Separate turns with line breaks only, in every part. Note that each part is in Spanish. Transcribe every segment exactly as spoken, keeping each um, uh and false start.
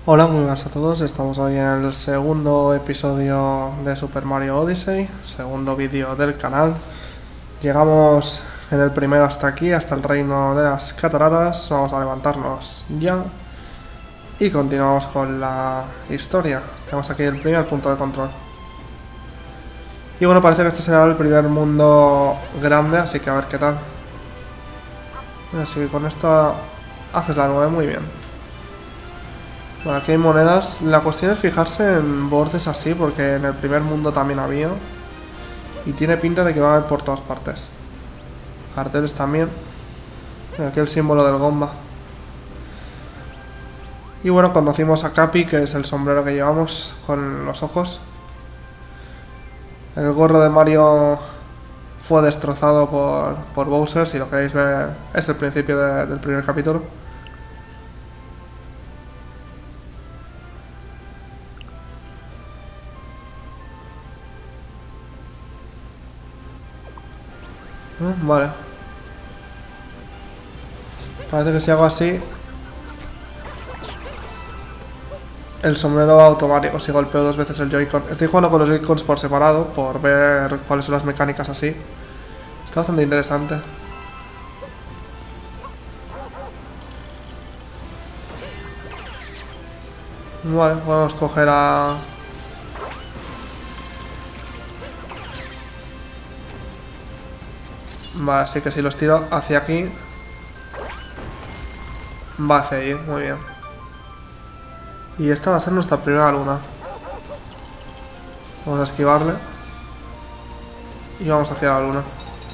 Hola, muy buenas a todos. Estamos hoy en el segundo episodio de Super Mario Odyssey, segundo vídeo del canal. Llegamos en el primero hasta aquí, hasta el reino de las cataratas. Vamos a levantarnos ya y continuamos con la historia. Tenemos aquí el primer punto de control. Y bueno, parece que este será el primer mundo grande, así que a ver qué tal. Así que con esto haces la nueve muy bien. Bueno, aquí hay monedas. La cuestión es fijarse en bordes así, porque en el primer mundo también había. Y tiene pinta de que va a haber por todas partes. Carteles también. Aquí el símbolo del Gomba. Y bueno, conocimos a Cappy, que es el sombrero que llevamos con los ojos. El gorro de Mario fue destrozado por, por Bowser, si lo queréis ver. Es el principio de, del primer capítulo. Vale. Parece que si hago así, el sombrero automático, si golpeo dos veces el Joy-Con. Estoy jugando con los Joy-Cons por separado, por ver cuáles son las mecánicas así. Está bastante interesante. Vale, podemos coger a... Vale, así que si los tiro hacia aquí, va hacia allí, muy bien. Y esta va a ser nuestra primera luna. Vamos a esquivarle. Y vamos hacia la luna.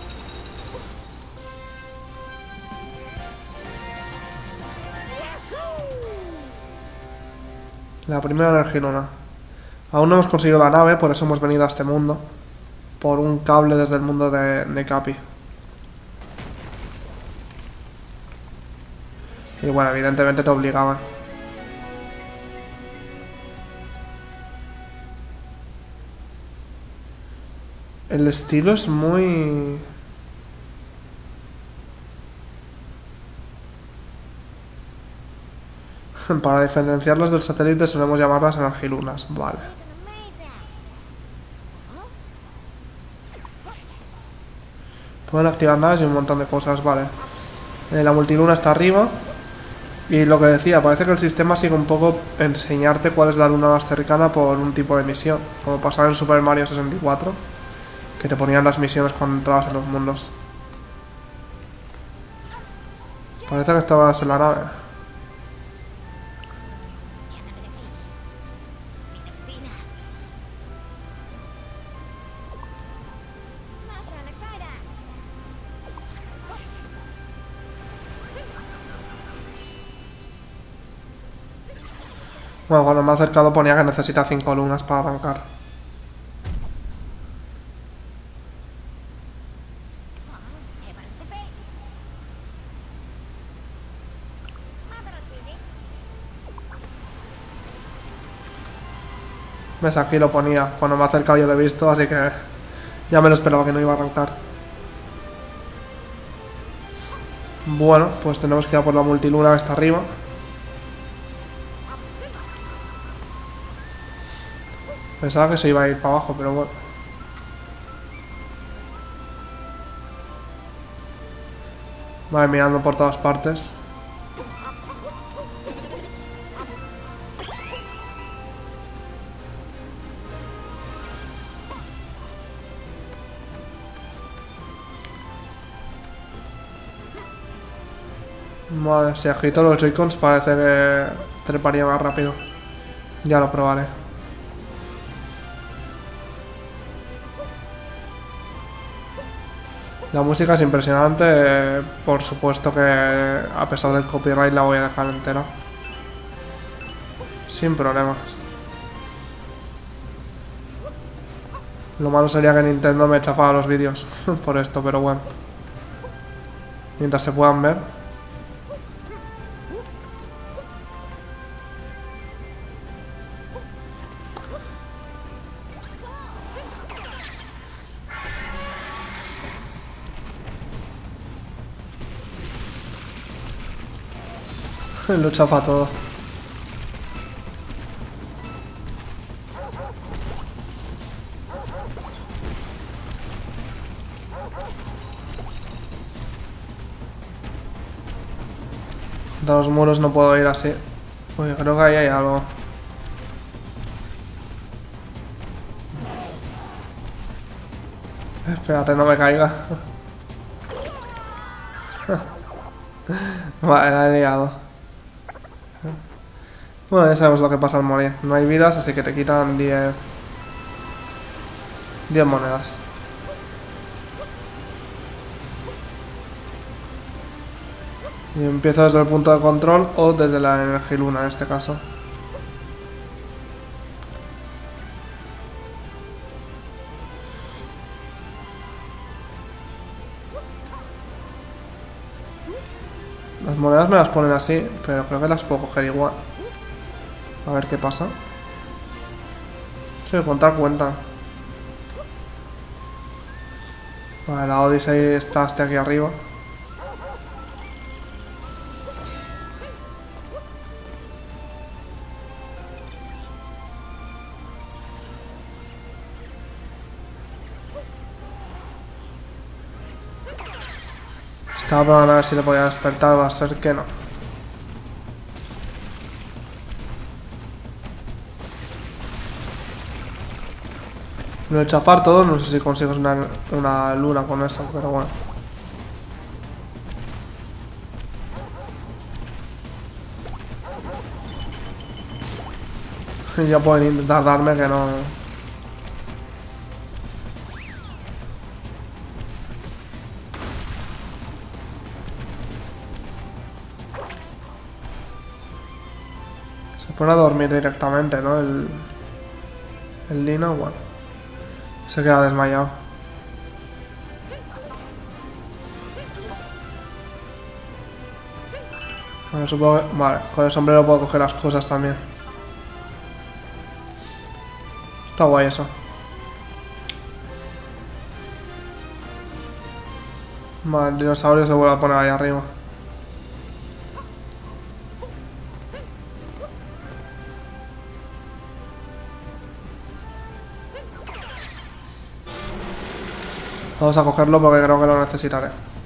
La primera energiluna. Aún no hemos conseguido la nave, por eso hemos venido a este mundo. Por un cable desde el mundo de, de Cappy. Y bueno, evidentemente te obligaban. El estilo es muy... Para diferenciarlas del satélite solemos llamarlas energilunas. Vale. Pueden activar naves y un montón de cosas, vale. Eh, la multiluna está arriba. Y lo que decía, parece que el sistema sigue un poco enseñarte cuál es la luna más cercana por un tipo de misión. Como pasaba en Super Mario sesenta y cuatro. Que te ponían las misiones cuando entrabas en los mundos. Parece que estabas en la nave. Bueno, cuando me he acercado ponía que necesita cinco lunas para arrancar. ¿Ves? Aquí lo ponía. Cuando me he acercado yo lo he visto, así que ya me lo esperaba que no iba a arrancar. Bueno, pues tenemos que ir a por la multiluna que está arriba. Pensaba que se iba a ir para abajo, pero bueno. Vale, mirando por todas partes. Vale, si agito los Joy-Cons parece que treparía más rápido. Ya lo probaré. La música es impresionante, por supuesto que a pesar del copyright la voy a dejar entera. Sin problemas. Lo malo sería que Nintendo me chafara los vídeos por esto, pero bueno. Mientras se puedan ver. Lo chafa todo. De los muros no puedo ir así. Uy, creo que ahí hay algo. Espérate, no me caiga. Vale, la he liado. Bueno, ya sabemos lo que pasa al morir. No hay vidas, así que te quitan diez... diez monedas. Y empiezo desde el punto de control o desde la energiluna en este caso. Las monedas me las ponen así, pero creo que las puedo coger igual. A ver qué pasa. Sí, contar cuenta. Vale, la Odyssey está hasta aquí arriba. Estaba probando a ver si le podía despertar, va a ser que no. Lo he hecho a par todo, no sé si consigues una, una luna con eso, pero bueno. Ya pueden intentar darme que no... Se pone a dormir directamente, ¿no? El... El Lino, bueno. Se queda desmayado. Bueno, supongo que... Vale, con el sombrero puedo coger las cosas también. Está guay eso. Vale, el dinosaurio se vuelve a poner ahí arriba. Vamos a cogerlo porque creo que lo necesitaré.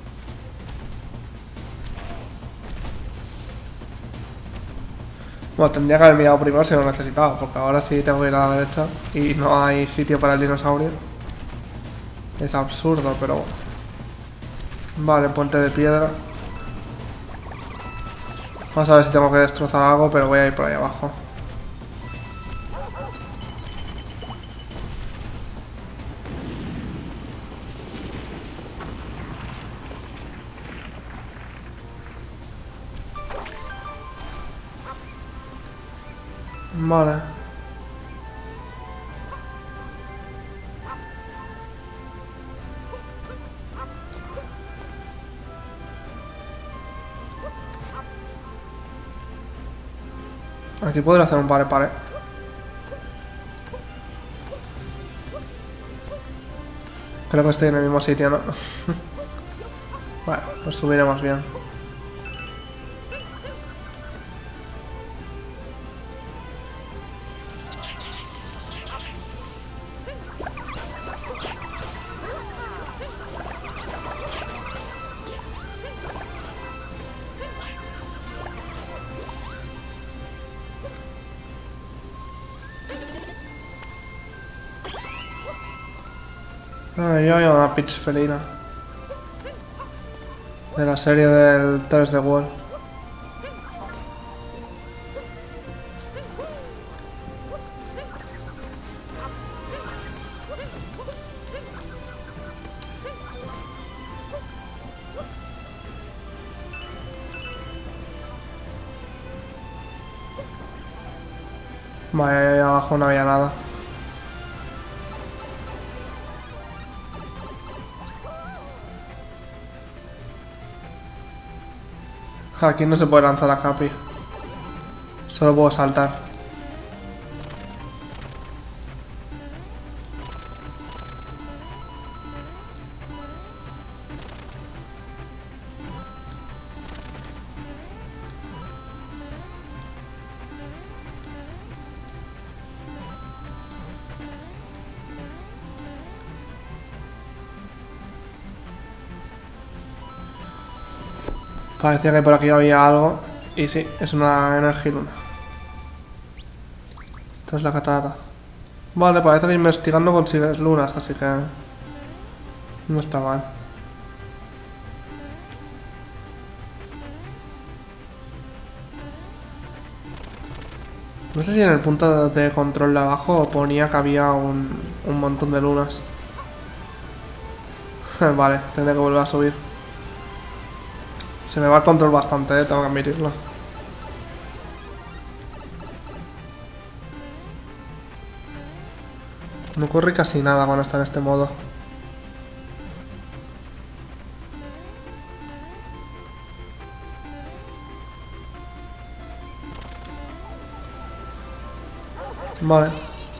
Bueno, tendría que haber mirado primero si lo necesitaba, porque ahora sí tengo que ir a la derecha y no hay sitio para el dinosaurio. Es absurdo, pero bueno. Vale, puente de piedra. Vamos a ver si tengo que destrozar algo, pero voy a ir por ahí abajo. Vale. Aquí podría hacer un pare pare. Creo que estoy en el mismo sitio, ¿no? Bueno, pues subiremos bien. Ah, yo hay una Peach felina. De la serie del tres D World. Vaya, ahí abajo no había nada. Aquí no se puede lanzar a Capi. Solo puedo saltar. Parecía que por aquí había algo. Y sí, es una energiluna. Esta es la catarata. Vale, parece que investigando consigues lunas, así que no está mal. No sé si en el punto de control de abajo ponía que había un, un montón de lunas. Vale, tendré que volver a subir. Se me va el control bastante, eh, tengo que admitirlo. No ocurre casi nada cuando está en este modo. Vale.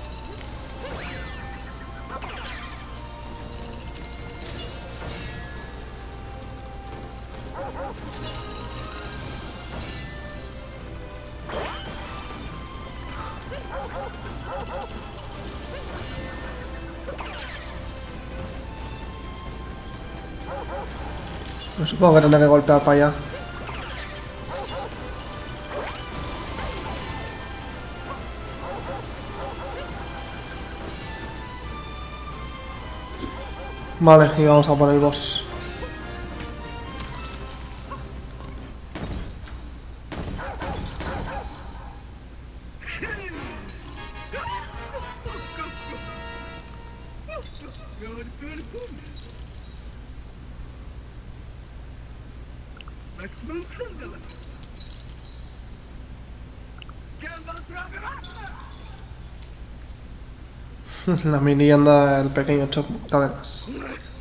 Supongo que tendré que golpear para allá. Vale, y vamos a por el boss. La mini anda el pequeño Chop cadenas.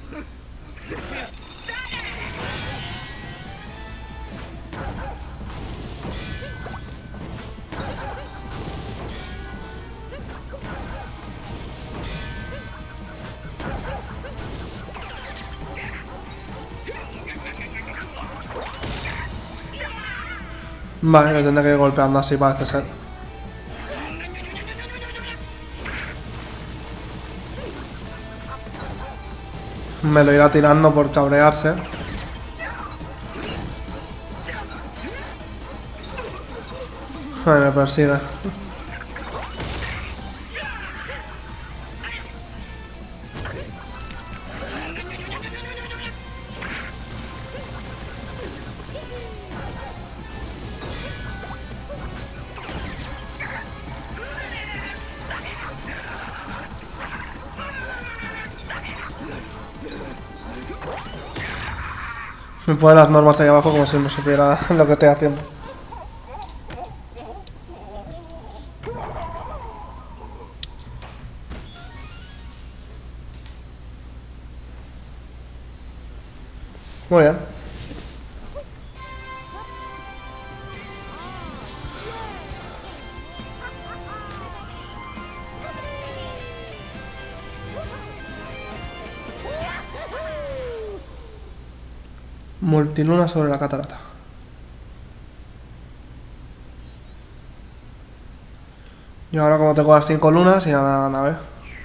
Vale, me tendré que ir golpeando así, parece ser. Me lo irá tirando por cabrearse. Ay, me persigue. Me pone las normas ahí abajo como si no supiera lo que estoy haciendo. Muy bien. Multiluna sobre la catarata. Y ahora como tengo las cinco lunas y a la nave.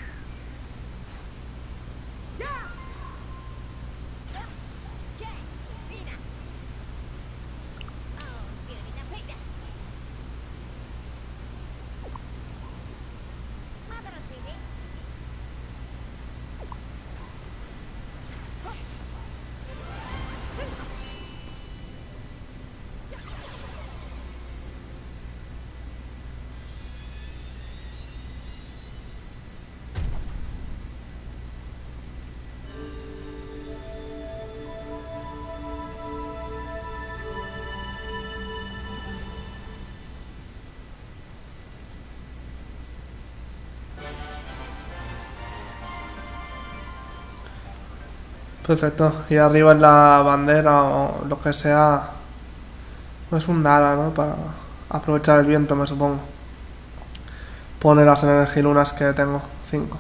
Perfecto. Y arriba en la bandera o lo que sea. No es un nada, ¿no? Para aprovechar el viento, me supongo. Poner las energilunas que tengo. cinco.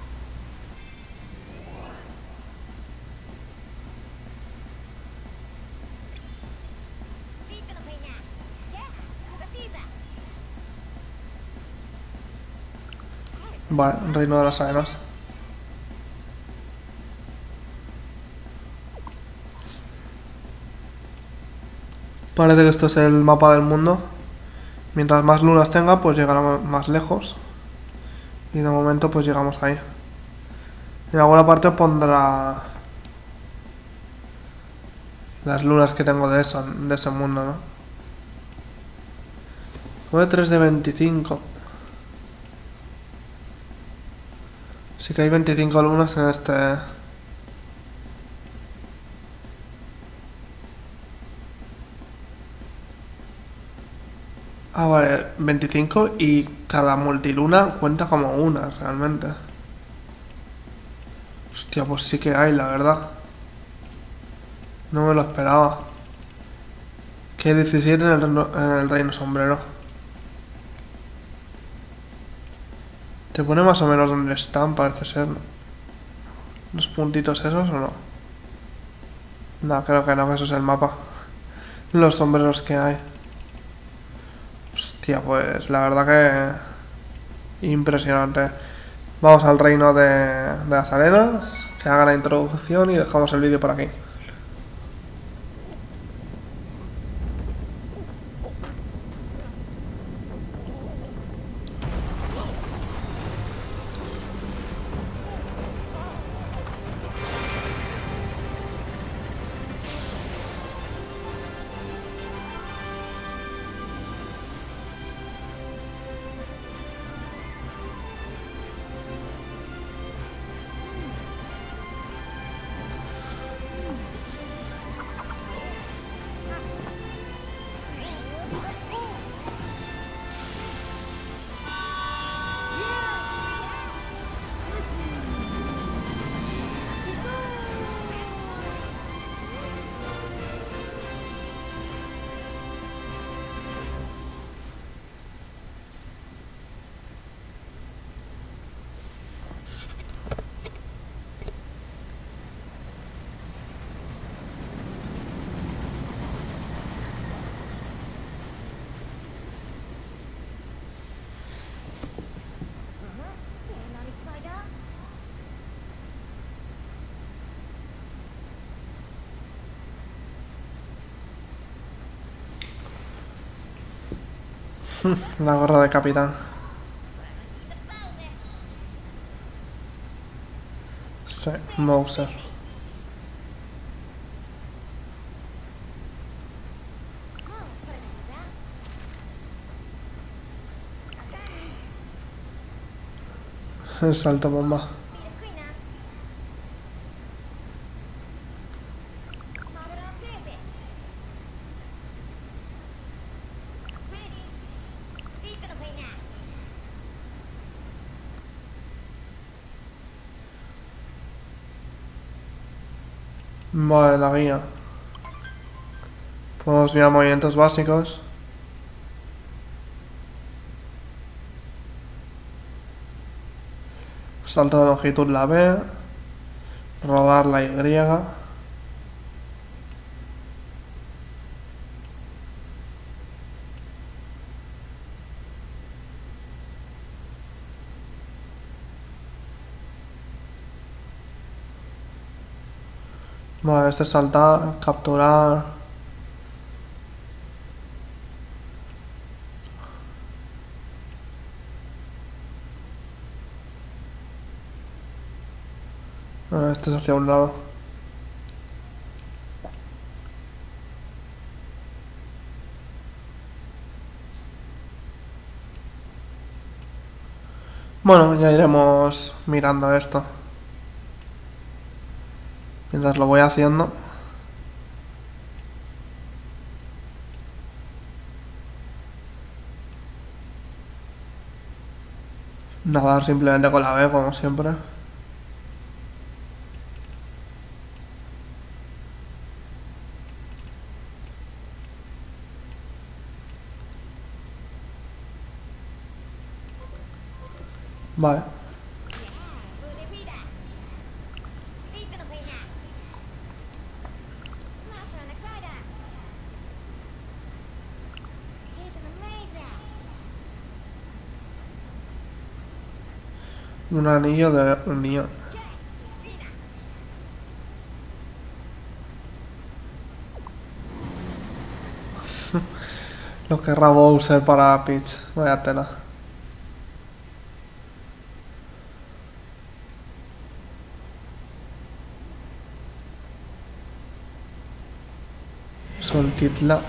Vale, reino de las arenas. Parece que esto es el mapa del mundo. Mientras más lunas tenga, pues llegará más lejos. Y de momento pues llegamos ahí. En alguna parte pondrá las lunas que tengo de, eso, de ese mundo, ¿no? nueve tres de veinticinco. Sí que hay veinticinco lunas en este... Ah, vale, veinticinco y cada multiluna cuenta como una, realmente. Hostia, pues sí que hay, la verdad. No me lo esperaba. Que hay diecisiete en el, en el Reino Sombrero. Te pone más o menos donde están, parece ser. ¿Los puntitos esos o no? No, creo que no, que eso es el mapa. Los sombreros que hay. Hostia, pues la verdad que... impresionante. Vamos al reino de, de las arenas, que haga la introducción y dejamos el vídeo por aquí. La gorra de capitán. Sí, Mouser. El salto bomba. Vale, la guía. Podemos mirar movimientos básicos. Salto de longitud la B. Rodar la Y. Vale, este es saltar, capturar. Este es hacia un lado. Bueno, ya iremos mirando esto. Mientras lo voy haciendo. Nadar simplemente con la B, como siempre. Vale. Un anillo de unión. Lo querrá Bowser para Peach. Vaya tela. Soltitla.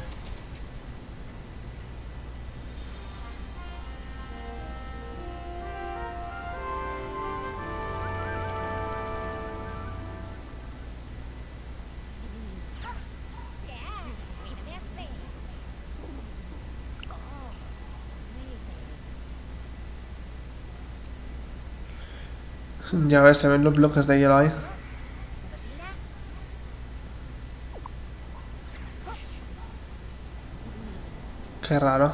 Ya ves, se ven los bloques de hielo ahí. Qué raro.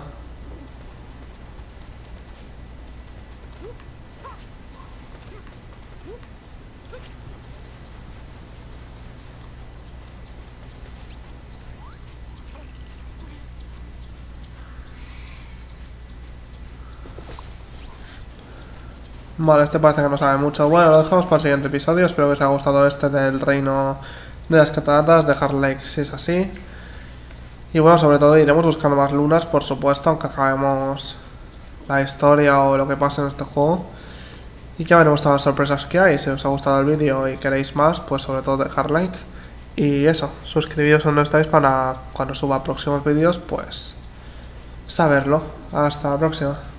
Vale, este parece que no sabe mucho. Bueno, lo dejamos para el siguiente episodio. Espero que os haya gustado este del reino de las cataratas, dejar like si es así. Y bueno, sobre todo iremos buscando más lunas, por supuesto, aunque acabemos la historia o lo que pase en este juego. Y que veremos todas las sorpresas que hay. Si os ha gustado el vídeo y queréis más, pues sobre todo dejar like. Y eso, suscribiros donde estáis para cuando suba próximos vídeos, pues saberlo. Hasta la próxima.